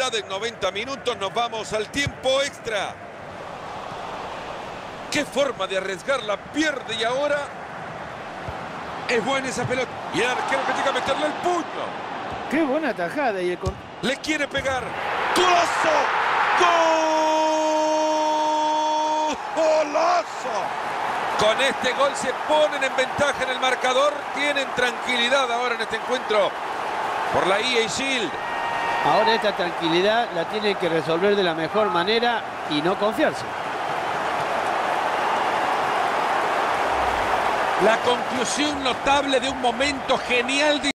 En 90 minutos nos vamos al tiempo extra. Qué forma de arriesgar, la pierde y ahora es buena esa pelota. Y el arquero que llega a meterle el puño. Qué buena tajada. Y le quiere pegar. ¡Golazo! ¡Golazo! Con este gol se ponen en ventaja en el marcador. Tienen tranquilidad ahora en este encuentro por la EA Shield. Ahora esta tranquilidad la tienen que resolver de la mejor manera y no confiarse. La conclusión notable de un momento genial de